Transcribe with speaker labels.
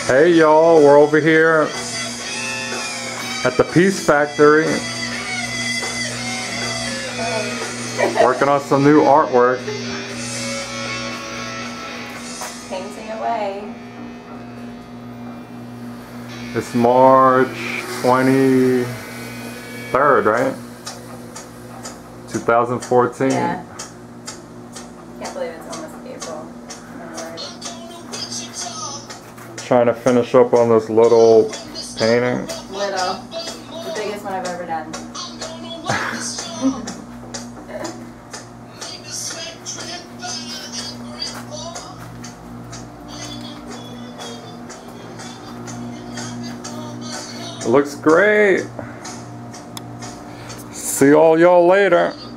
Speaker 1: Hey y'all, we're over here at the Peace Factory working on some new artwork.
Speaker 2: Painting away.
Speaker 1: It's March 23rd, right? 2014.
Speaker 2: Yeah. Can't believe it's almost April.
Speaker 1: Trying to finish up on this little painting.
Speaker 2: Little. The biggest one I've ever done.
Speaker 1: It looks great. See all y'all later.